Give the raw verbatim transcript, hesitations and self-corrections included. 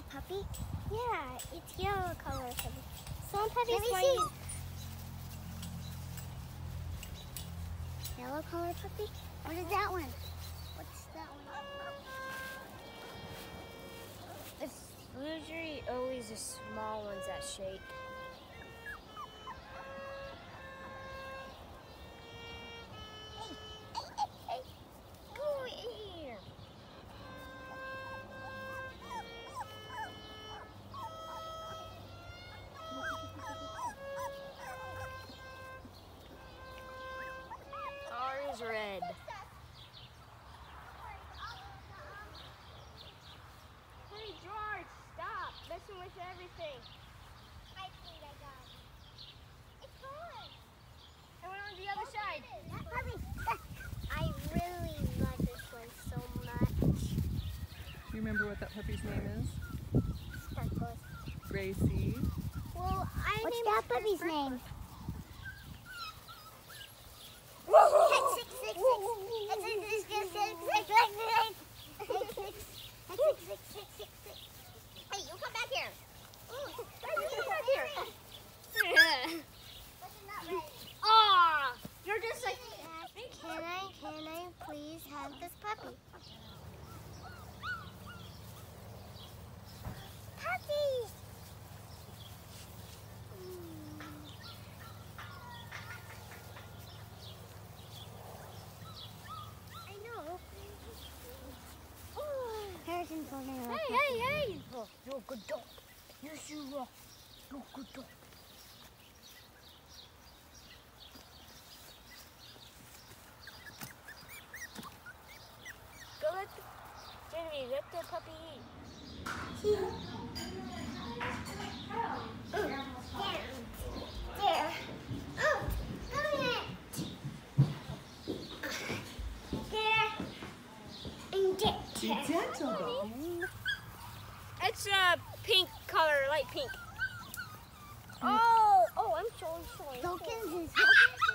puppy? Yeah, it's yellow color puppy. Some puppies Let me like see. Yellow color puppy? What is that one? What's that one? It's usually always the small ones that shake. Hey, hey, hey, hey. Go here. Ours red. Hey George, stop messing with everything. I think I got it. It's gone. I went on the other side. That puppy. I really love this one so much. You remember what that puppy's name is? Sparkles. Gracie. Well, I What's named that her puppy's Sparkles. name? Six, six, six. Six, six, six, six, six, six, six, six, six. Hey, you come back here. Hey, you come back here. Listen, not ready. Ah, you're just like. Can I, can I please have this puppy? Puppies. I know. Harrison told me. Hey, hey, hey! Oh, you're a good dog. Yes, you are. You're a good dog. Go let the, Jamie, let the puppy eat. There. There. Oh, come here. There. And there. Be gentle, though. It's a pink color, light pink. Oh, oh, I'm showing, showing. Tokens is